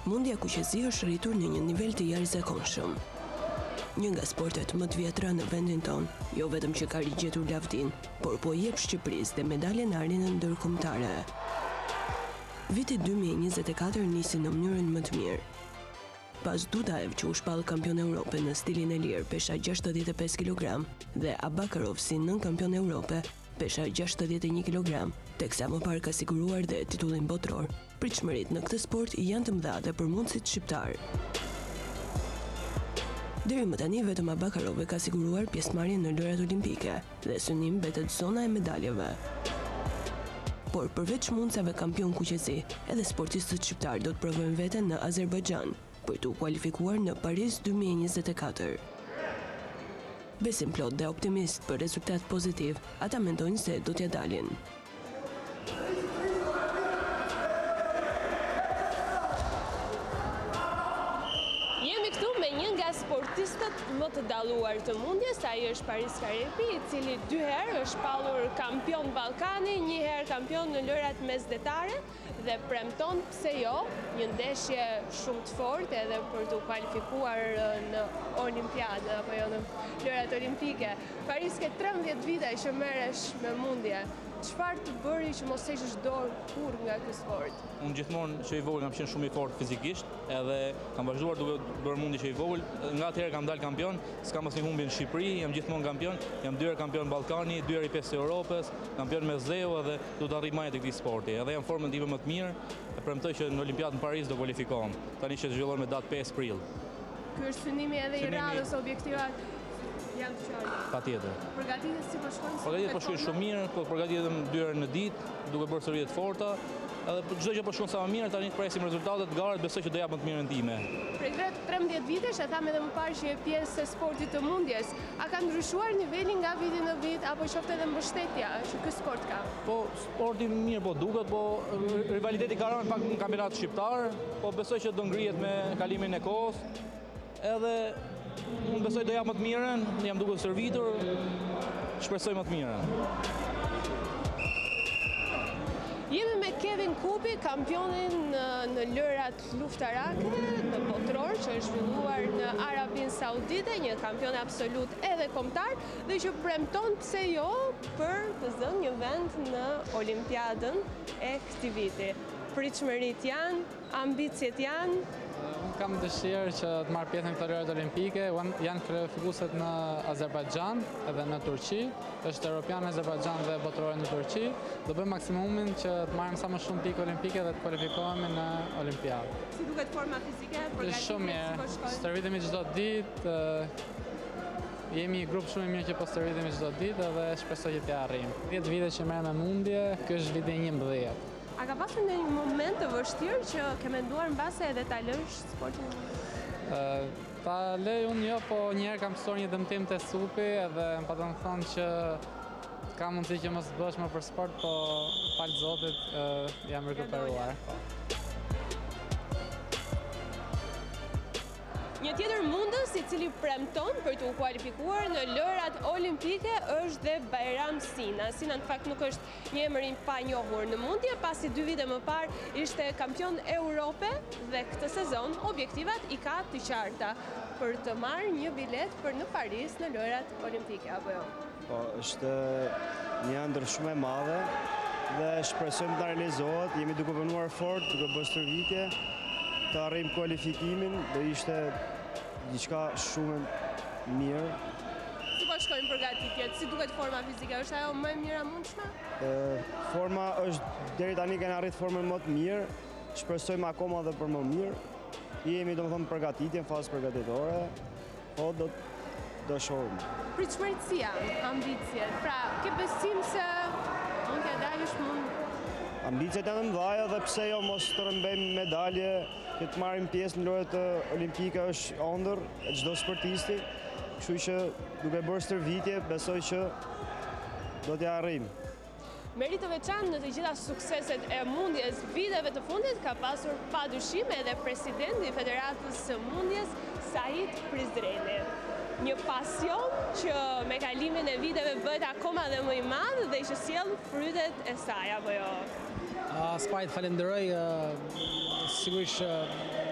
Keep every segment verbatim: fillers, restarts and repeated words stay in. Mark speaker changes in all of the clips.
Speaker 1: Mundja kuqezi është rritur në një nivel të jashtëzakonshëm. Një nga sportet më të vjetra në vendin ton, jo vetëm që ka rigjetur lavdin, por po jep Shqipërisë dhe medalje në arenën ndërkombëtare. Viti dy mijë e njëzet e katër nisi në mënyrën më të mirë. Pas Dudaev që u shpall kampion Europe në stilin e lirë pesha gjashtëdhjetë e pesë kilogram dhe Abakarov si nën kampion Europe pesha gjashtëdhjetë e një kilogram, teksa më parë ka siguruar dhe titullin botror. Pritshmëritë në këtë sport janë të mëdha dhe për mundësit shqiptar. Deri më tani vetëm Abakarov e ka siguruar pjesëmarrjen në lojrat olimpike dhe synim mbetet zona e medaljeve. Por përveç mundësave kampion kuqezi, edhe sportistët shqiptar do të provojnë veten në Azerbajxhan për të u kualifikuar në Paris dy mijë e njëzet e katër. Besim plot dhe optimist për rezultat pozitiv, ata mendojnë se do t'ja dalin.
Speaker 2: Jemi këtu me një nga sportistët më të dalluar të mundjes, ai është Parisit, i cili dy herë është shpallur kampion Ballkani, një herë kampion në lojrat mesdhetare dhe premton pse jo, një ndeshje shumë të fortë edhe për të kualifikuar në olimpiadë apo jo në lojrat olimpike. Paris ke trembëdhjetë vite që merresh me mundje. Çfarë të bëri që mos heqësh dorë kurrë nga ky sport?
Speaker 3: Unë gjithmonë që i vogël kam qenë shumë i fortë fizikisht, edhe kam vazhduar duke bërë mundje që i vogël. Nga atëherë kam dalë kampion, s'kam asnjë humbje në Shqipëri, jam gjithmonë kampion, jam dy herë kampion Ballkani, dy herë i pesë Europës, kampion me zeu edhe do të arrijë majë të këtij sporti. Edhe jam formën time më të mirë, e premtoj që në Olimpiadën në Paris do kualifikohem. Tani që zhvillohen me datë pesë prill.
Speaker 2: Ky është synimi edhe i radhës, objektivat janë të qarta.
Speaker 3: Patjetër.
Speaker 2: Përgatitjet si po shkojnë?
Speaker 3: Përgatitjet po shkojnë shumë mirë, po përgatitem dy herë në ditë, duke bërë shërbime të forta. Edhe çdo gjë po shkon sa më mirë, tani presim rezultatet, garat besoj që do jap më të mirën time.
Speaker 2: Prej trembëdhjetë vitesh, e tham edhe më parë që je pjesë e sportit të mundjes, a ka ndryshuar niveli nga viti në vit apo qoftë edhe mbështetja që ky sport ka?
Speaker 3: Po sporti mirë po duket, po rivaliteti ka rënë pak në kampionat shqiptar, po besoj që do ngrihet me kalimin e kohës. Edhe unë besoj do jap më të mirën, jam duke servitur, shpresoj më të mirën.
Speaker 2: Jemi me Kevin Kupi, kampionin në, në lojrat luftarake në botror që është zhvilluar në Arabinë Saudite, një kampion absolut edhe kombëtar dhe që premton pse jo për të zënë një vend në Olimpiadën e këtij viti. Pritshmëritë janë, ambicjet janë.
Speaker 4: Unë kam dëshirë që të marrë pjesë në këto lojrat olimpike, janë kryefikuset në Azerbajxhan edhe në Turqi, është Europian në Azerbajxhan dhe botërore në Turqi. Do bëjmë maksimumin që të marrim sa më shumë pikë olimpike dhe të kualifikohemi në Olimpiadë.
Speaker 2: Si duket forma fizike?
Speaker 4: Shumë mirë, stërvitemi çdo ditë, jemi një grup shumë i mirë që po stërvitemi çdo ditë dhe shpresoj që t'ja arrijmë. dhjetë vite që merrem me mundje, ky është viti njëmbëdhjetë.
Speaker 2: A ka pasur ndonjë moment të vështirë që ke menduar mbase edhe ta lësh sportin?
Speaker 4: Uh, ta lej unë jo, po njëherë kam pësor një dëmtim të supi edhe më patën thonë që ka mundësi që mos të bësh më për sport, po falë Zotit uh, jam rikuperuar.
Speaker 2: Një tjetër mundës i cili premton për të u kualifikuar në lojrat olimpike është dhe Bajram Sina. Sina në fakt nuk është një emër i panjohur në mundje, pasi dy vite më parë ishte kampion Europe dhe këtë sezon objektivat i ka të qarta për të marrë një bilet për në Paris në lojrat olimpike, apo jo?
Speaker 5: Po, është një ëndër shumë e madhe dhe shpresojmë të realizohet, jemi duke punuar fort, duke bërë stërvitje, të arrijmë kualifikimin dhe ishte diçka shumë mirë.
Speaker 2: Si po shkojnë përgatitjet? Si duket forma fizike? Është ajo më e mira mundshme?
Speaker 5: Forma është deri tani kemi arrit formën më të mirë. Shpresojmë akoma edhe për më mirë. Jemi domethënë përgatitje në fazë përgatitore, po do do shohim.
Speaker 2: Pritshmëritë si janë, ambicjet. Pra, ke besim se mund t'ja dalësh mund?
Speaker 5: Ambicjet janë të mëdha dhe pse jo mos të rëmbejmë medalje, që të marrim pjesë në lojrat olimpike është ëndër e çdo sportisti, kështu që duke bërë stërvitje, besoj që do t'ja arrijmë.
Speaker 2: Meri të veçantë në të gjitha sukseset e mundjes viteve të fundit ka pasur padyshim edhe presidenti i Federatës së Mundjes, Said Prizreni. Një pasion që me kalimin e viteve bëhet akoma dhe më i madh dhe që sjell frytet e saj, apo jo?
Speaker 6: Spajt falenderoj, sigurisht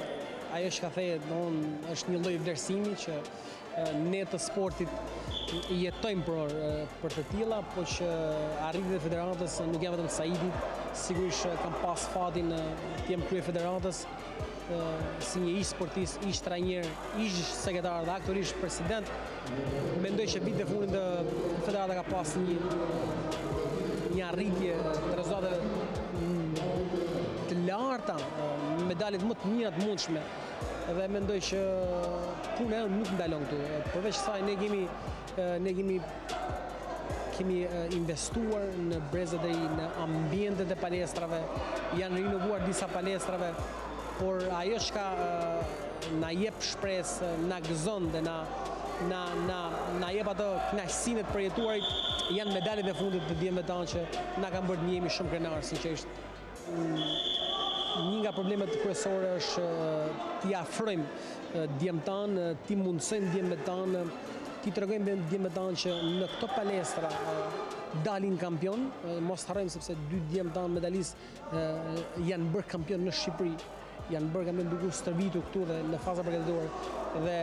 Speaker 6: ajo që ka thënë, është një lloj vlerësimi që ne të sportit jetojmë për, për të tilla, po që arritjet e federatës nuk janë vetëm Saidit, sigurisht kam pas fatin të jem krye federatës, si një ish sportist, ish trajner, ish sekretar dhe aktorisht president. Mendoj që vitet e fundit të federata ka pas një një arritje të rezultateve të larta, medalit më të mira të mundshme. Dhe mendoj që puna e nuk ndalon këtu. Përveç kësaj ne kemi ne kemi kemi investuar në brezat e ri, në ambientet e palestrave, janë rinovuar disa palestrave, por ajo që na jep shpresë, na gëzon dhe na na na na jep ato kënaqësinë të përjetuarit janë medalet e fundit të djemve tanë që na kanë bërë të jemi shumë krenar, sinqerisht. Një nga problemet kryesore është t'i afrojmë djemt tanë, t'i mundsojmë djemt tanë, t'i tregojmë djemt tanë që në këto palestra dalin kampion, mos harrojmë sepse dy djemt tanë medalistë janë bërë kampion në Shqipëri, janë bërë kampion duke u stërvitur këtu dhe në faza përgatitore. Dhe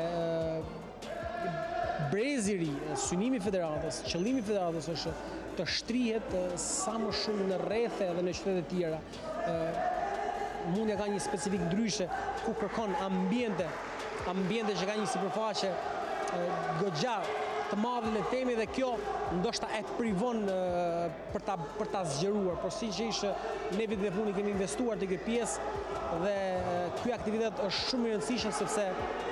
Speaker 6: brezi i ri, synimi i federatës, qëllimi i federatës është të shtrihet sa më shumë në rrethe dhe në qytete të tjera. Mundja ka një specifik ndryshe ku kërkon ambiente, ambiente që ka një sipërfaqe goxha të madhe në temi dhe kjo ndoshta e privon për ta për ta zgjeruar, por sinqerisht ne vitet e fundit kemi investuar te kjo pjesë dhe ky aktivitet është shumë i rëndësishëm sepse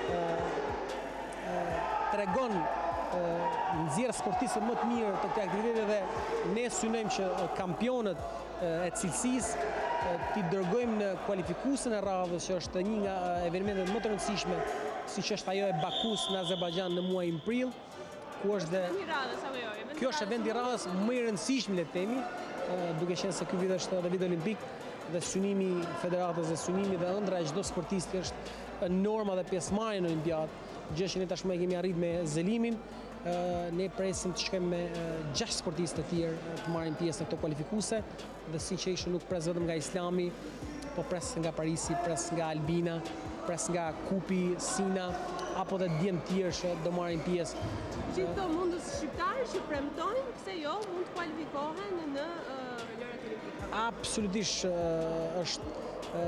Speaker 6: tregon nxjerr sportistët më të mirë të këtij aktiviteti dhe ne synojmë që kampionët e cilësisë t'i dërgojmë në kualifikuesën e radhës, që është një nga evenimentet më të rëndësishme, siç është ajo e Bakus në Azerbajxhan në muajin prill, ku është dhe kjo është eventi i radhës më i rëndësishëm le të themi, duke qenë se ky vit është edhe vit olimpik dhe synimi i federatës dhe synimi dhe ëndra e çdo sportisti është norma dhe pjesëmarrja në olimpiadë, gjë që ne tashmë kemi arrit me zelimin. Ne presim të shkojmë me gjashtë sportistë të tjerë të marrin pjesë në këto kualifikuese dhe sinqerisht nuk pres vetëm nga Islami, po pres nga Parisi, pres nga Albina, pres nga Kupi, Sina, apo dhe djemë tjerë që do marrin pjesë.
Speaker 2: Gjithë këto mundës shqiptarë që premtojnë, pse jo mund të kualifikohen në lojrat olimpike?
Speaker 6: Absolutisht është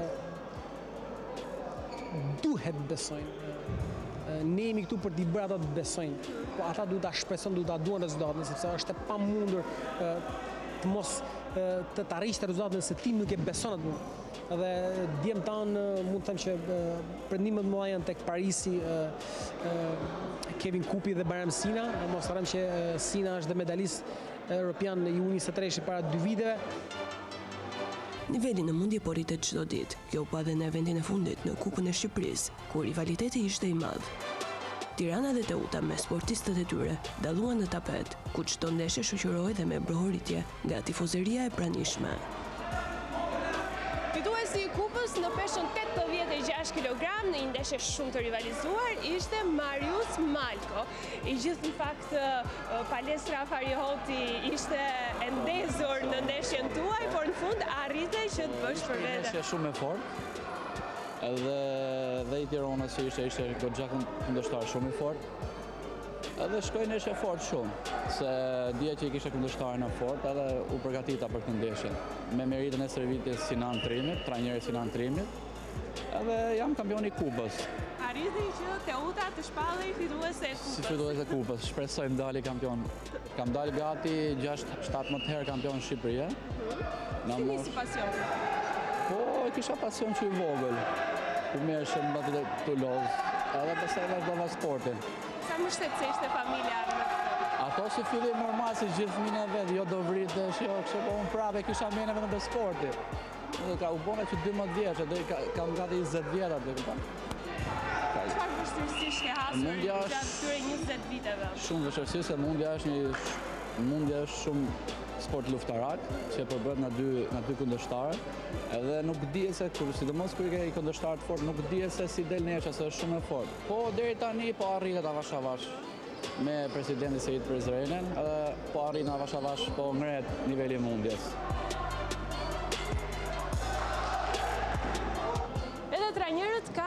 Speaker 6: duhet besojnë. Ne jemi këtu për t'i bërë ata të besojnë, po ata duhet ta shpresojnë, duhet ta duan rezultatin, sepse është e pamundur të mos të të arrish të rezultatin nëse ti nuk e beson atë. Dhe djemt tanë mund të them që prendimet më mëdha janë tek Parisi, Kevin Kupi dhe Bayram Sina, mos harrojmë që Sina është dhe medalist europian në U njëzet e tre para dy viteve.
Speaker 1: Niveli në mundje po rritet çdo ditë. Kjo u pa dhe në eventin e fundit në Kupën e Shqipërisë, ku rivaliteti ishte i madh. Tirana dhe Teuta me sportistët e tyre dalluan në tapet, ku çdo ndeshje shoqërohej dhe me brohoritje nga tifozeria e pranishme.
Speaker 2: Fituesi i kupës në peshën tetëdhjetë e gjashtë kilogram në një ndeshje shumë të rivalizuar ishte Marius Malko. I gjithë në fakt palestra Farihoti ishte e ndezur në ndeshjen tuaj, por në fund arrite që të bësh për vete.
Speaker 3: Ndeshje shumë e fortë. Edhe dhe i Tiranës që ishte ishte goxha kundërshtar shumë i fortë. Edhe shkoj ndeshje fort shumë, se dje që i kishe kundërshtarën e fort, edhe u përgatita për këtë ndeshje. Me meritën e servitit Sinan Trimit, trajneri Sinan Trimit, edhe jam kampion i kupës.
Speaker 2: Arriti që Teuta të shpallej fituese e kupës.
Speaker 3: Si fituese e kupës, shpresojmë dali kampion. Kam dalë gati gjashtë shtatëmbëdhjetë herë kampion në Shqipëri.
Speaker 2: Si nisi pasion?
Speaker 3: Po, kisha pasion që i vogël, ku merreshem me të Tulloz, edhe pastaj vazhdova sportin.
Speaker 2: Sa më shtet se ishte familja në
Speaker 3: ato si fillim normal si gjithë fëmijët e vet, jo do vritesh, jo kështu, po unë prapë kisha mendje vetëm për sportin. Ka u bëna që dymbëdhjetë vjeç, do kam gati njëzet vjet aty, kupton?
Speaker 2: Çfarë vështirësish ke hasur gjatë këtyre njëzet viteve?
Speaker 3: Shumë vështirësi, se mundja është një mundja është shumë sport luftarak, që e përbëhet nga dy nga dy kundërshtarë, edhe nuk dihet se kur sidomos kur ke kundërshtar të fortë, nuk dihet se si del nesha, se është shumë e fortë. Po deri tani po arritet avash avash me presidentin Sejid për Izraelin, edhe po arrin avash avash po ngret niveli i mundjes.
Speaker 2: Edhe trajnerët kanë një rol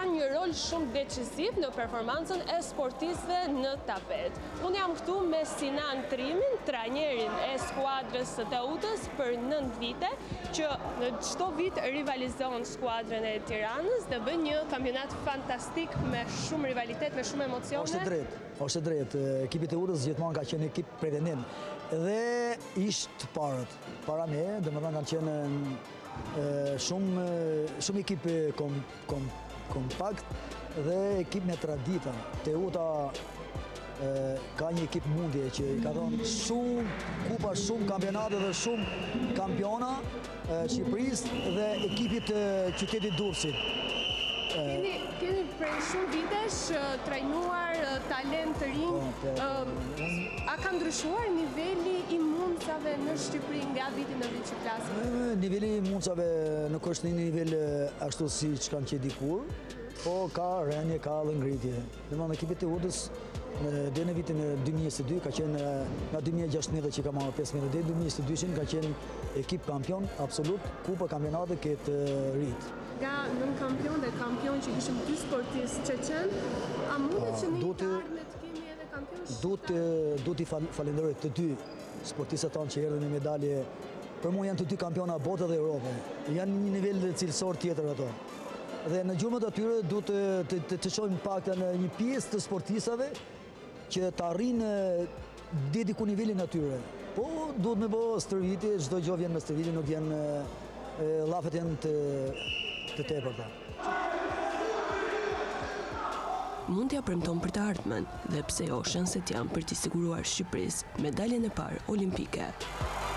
Speaker 2: rol shumë decisiv në performancën e sportistëve në tapet. Unë jam këtu me Sinan Trimin, trajnerin e skuadrës së Teutës për nëntë vite, që në çdo vit rivalizon skuadrën e Tiranës dhe bën një kampionat fantastik me shumë rivalitet, me shumë emocione.
Speaker 7: Është drejt, është drejt. Ekipi i Teutës gjithmonë ka qenë ekip prevendim. Dhe ishtë parët, para me, dhe më thënë kanë qenë e, shumë, shumë ekip kom, kom, kompakt dhe ekip me tradita. Teuta e, ka një ekip mundje që i ka thonë shumë kupa, shumë kampionate dhe shumë kampiona e, Shqipërisë dhe ekipit e, qytetit Durrësit.
Speaker 2: Keni, keni prej shumë vitesh trajnuar talent të rinj. A ka ndryshuar niveli i mundësave në Shqipëri nga viti në vit që flasim?
Speaker 7: Niveli i mundësave nuk është një nivel ashtu si që kanë qenë dikur, po ka rënje, ka dhe ngritje. Dhe më në ekipit e Teutës dhe në vitin dy mijë e njëzet e dy ka qenë nga dy mijë e gjashtëdhjetë që ka marrë pesë mijë dhe dy mijë e njëzet e dy ka qenë ekip kampion absolut, kupa kampionate këtë rritë.
Speaker 2: Nga nën kampion dhe kampion që kishim dy sportistë çeçen, a mundet që një të ardhme të kemi edhe kampion?
Speaker 7: Du t'i falenderoj të dy sportistët tanë që erdhën me medalje. Për mua janë të dy kampiona botë dhe Europe. Janë një nivel cilësor tjetër ato. Dhe në gjurmët atyre du të të, të, të shojmë pak në një pjesë të sportistave që të arrinë deri ku nivelin atyre. Po duhet me bo stërvitje, çdo gjë vjen me stërvitje, nuk janë llafet janë të të tepërta.
Speaker 1: Mundja premton për të ardhmen dhe pse jo shanset janë për t'i siguruar Shqipërisë medaljen e parë olimpike.